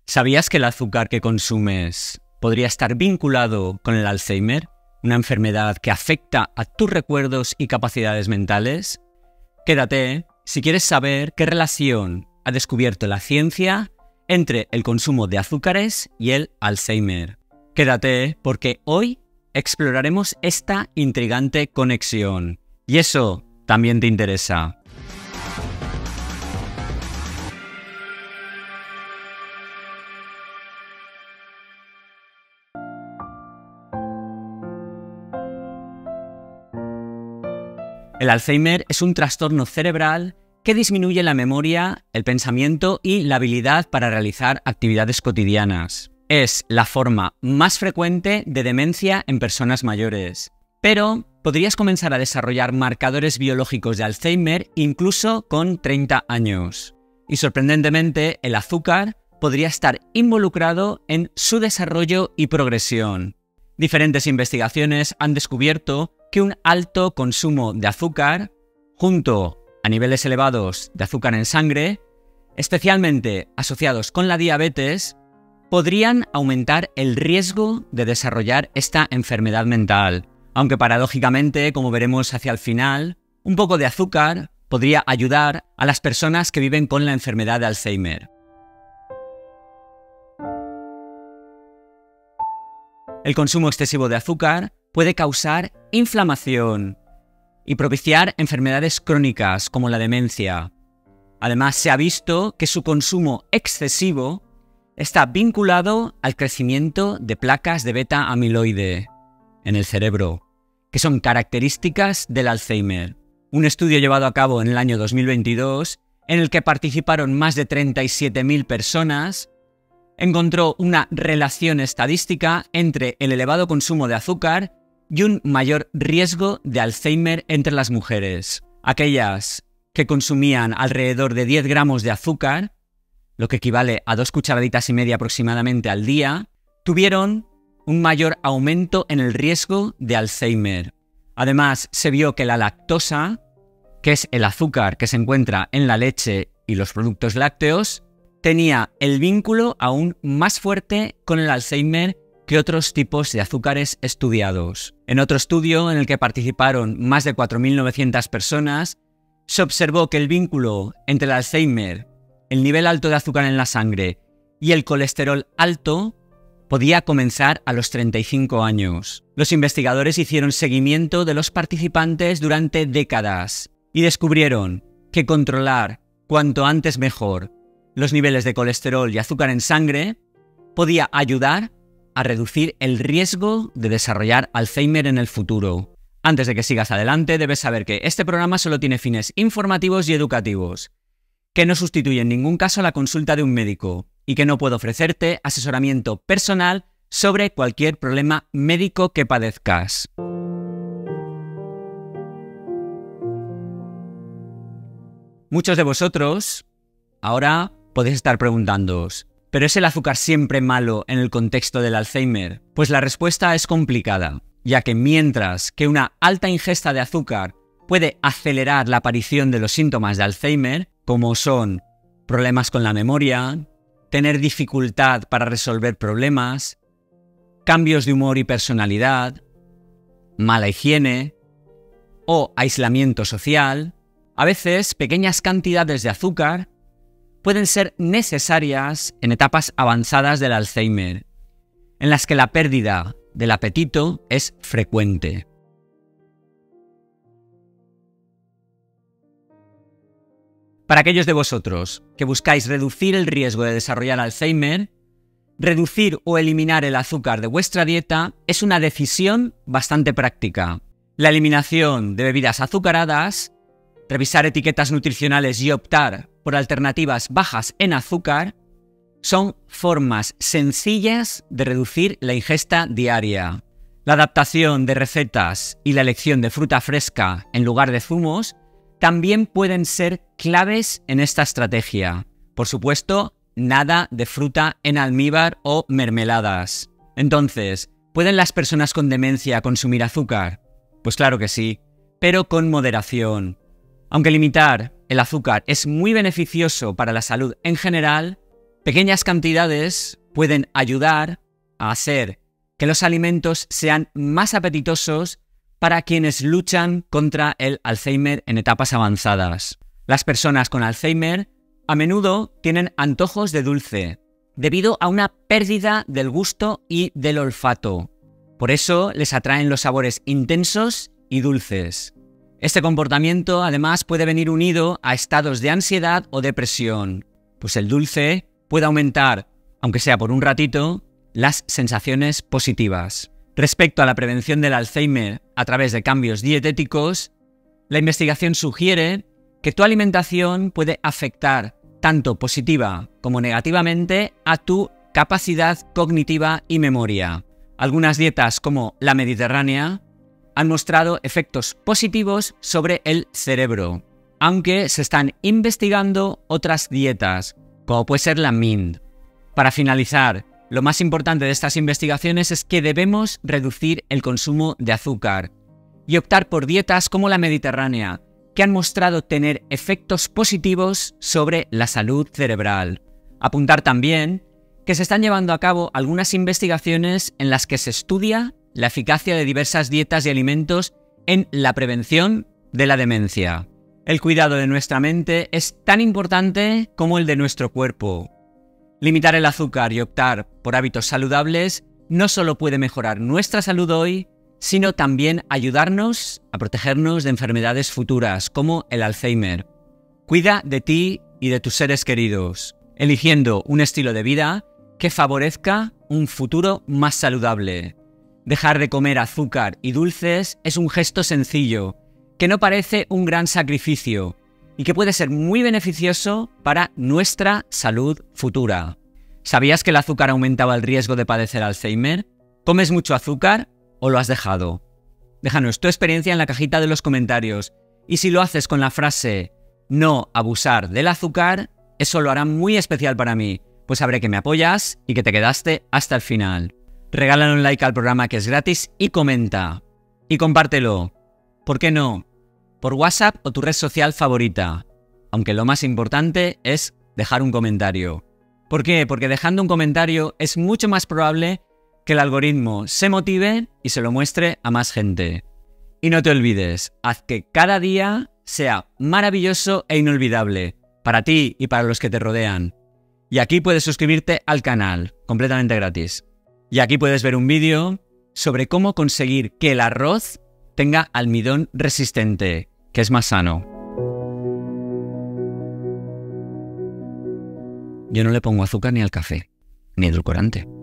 ¿Sabías que el azúcar que consumes podría estar vinculado con el Alzheimer, una enfermedad que afecta a tus recuerdos y capacidades mentales? Quédate si quieres saber qué relación ha descubierto la ciencia entre el consumo de azúcares y el Alzheimer. Quédate porque hoy exploraremos esta intrigante conexión. Y eso también te interesa. El Alzheimer es un trastorno cerebral que disminuye la memoria, el pensamiento y la habilidad para realizar actividades cotidianas. Es la forma más frecuente de demencia en personas mayores. Pero podrías comenzar a desarrollar marcadores biológicos de Alzheimer incluso con 30 años. Y sorprendentemente, el azúcar podría estar involucrado en su desarrollo y progresión. Diferentes investigaciones han descubierto que un alto consumo de azúcar, junto a niveles elevados de azúcar en sangre, especialmente asociados con la diabetes, podrían aumentar el riesgo de desarrollar esta enfermedad mental. Aunque paradójicamente, como veremos hacia el final, un poco de azúcar podría ayudar a las personas que viven con la enfermedad de Alzheimer. El consumo excesivo de azúcar puede causar inflamación y propiciar enfermedades crónicas como la demencia. Además, se ha visto que su consumo excesivo está vinculado al crecimiento de placas de beta-amiloide en el cerebro, que son características del Alzheimer. Un estudio llevado a cabo en el año 2022, en el que participaron más de 37.000 personas, encontró una relación estadística entre el elevado consumo de azúcar y un mayor riesgo de Alzheimer entre las mujeres. Aquellas que consumían alrededor de 10 gramos de azúcar, lo que equivale a 2 cucharaditas y media aproximadamente al día, tuvieron un mayor aumento en el riesgo de Alzheimer. Además, se vio que la lactosa, que es el azúcar que se encuentra en la leche y los productos lácteos, tenía el vínculo aún más fuerte con el Alzheimer que otros tipos de azúcares estudiados. En otro estudio, en el que participaron más de 4.900 personas, se observó que el vínculo entre el Alzheimer, el nivel alto de azúcar en la sangre y el colesterol alto podía comenzar a los 35 años. Los investigadores hicieron seguimiento de los participantes durante décadas y descubrieron que controlar cuanto antes mejor los niveles de colesterol y azúcar en sangre podía ayudar a reducir el riesgo de desarrollar Alzheimer en el futuro. Antes de que sigas adelante, debes saber que este programa solo tiene fines informativos y educativos, que no sustituye en ningún caso la consulta de un médico y que no puedo ofrecerte asesoramiento personal sobre cualquier problema médico que padezcas. Muchos de vosotros ahora podéis estar preguntándoos, ¿pero es el azúcar siempre malo en el contexto del Alzheimer? Pues la respuesta es complicada, ya que mientras que una alta ingesta de azúcar puede acelerar la aparición de los síntomas de Alzheimer, como son problemas con la memoria, tener dificultad para resolver problemas, cambios de humor y personalidad, mala higiene o aislamiento social, a veces pequeñas cantidades de azúcar pueden ser necesarias en etapas avanzadas del Alzheimer, en las que la pérdida del apetito es frecuente. Para aquellos de vosotros que buscáis reducir el riesgo de desarrollar Alzheimer, reducir o eliminar el azúcar de vuestra dieta es una decisión bastante práctica. La eliminación de bebidas azucaradas, revisar etiquetas nutricionales y optar por alternativas bajas en azúcar son formas sencillas de reducir la ingesta diaria. La adaptación de recetas y la elección de fruta fresca en lugar de zumos también pueden ser claves en esta estrategia. Por supuesto, nada de fruta en almíbar o mermeladas. Entonces, ¿pueden las personas con demencia consumir azúcar? Pues claro que sí, pero con moderación. Aunque limitar el azúcar es muy beneficioso para la salud en general, Pequeñas cantidades pueden ayudar a hacer que los alimentos sean más apetitosos para quienes luchan contra el Alzheimer en etapas avanzadas. Las personas con Alzheimer a menudo tienen antojos de dulce, debido a una pérdida del gusto y del olfato. Por eso les atraen los sabores intensos y dulces. Este comportamiento además puede venir unido a estados de ansiedad o depresión, pues el dulce puede aumentar, aunque sea por un ratito, las sensaciones positivas. Respecto a la prevención del Alzheimer a través de cambios dietéticos, la investigación sugiere que tu alimentación puede afectar tanto positiva como negativamente a tu capacidad cognitiva y memoria. Algunas dietas como la mediterránea han mostrado efectos positivos sobre el cerebro, aunque se están investigando otras dietas, como puede ser la MIND. Para finalizar, lo más importante de estas investigaciones es que debemos reducir el consumo de azúcar y optar por dietas como la mediterránea, que han mostrado tener efectos positivos sobre la salud cerebral. Apuntar también que se están llevando a cabo algunas investigaciones en las que se estudia la eficacia de diversas dietas y alimentos en la prevención de la demencia. El cuidado de nuestra mente es tan importante como el de nuestro cuerpo. Limitar el azúcar y optar por hábitos saludables no solo puede mejorar nuestra salud hoy, sino también ayudarnos a protegernos de enfermedades futuras como el Alzheimer. Cuida de ti y de tus seres queridos, eligiendo un estilo de vida que favorezca un futuro más saludable. Dejar de comer azúcar y dulces es un gesto sencillo, que no parece un gran sacrificio y que puede ser muy beneficioso para nuestra salud futura. ¿Sabías que el azúcar aumentaba el riesgo de padecer Alzheimer? ¿Comes mucho azúcar o lo has dejado? Déjanos tu experiencia en la cajita de los comentarios y si lo haces con la frase "no abusar del azúcar", eso lo hará muy especial para mí, pues sabré que me apoyas y que te quedaste hasta el final. Regálale un like al programa que es gratis y comenta. Y compártelo. ¿Por qué no? Por WhatsApp o tu red social favorita. Aunque lo más importante es dejar un comentario. ¿Por qué? Porque dejando un comentario es mucho más probable que el algoritmo se motive y se lo muestre a más gente. Y no te olvides, haz que cada día sea maravilloso e inolvidable para ti y para los que te rodean. Y aquí puedes suscribirte al canal, completamente gratis. Y aquí puedes ver un vídeo sobre cómo conseguir que el arroz tenga almidón resistente, que es más sano. Yo no le pongo azúcar ni al café, ni edulcorante.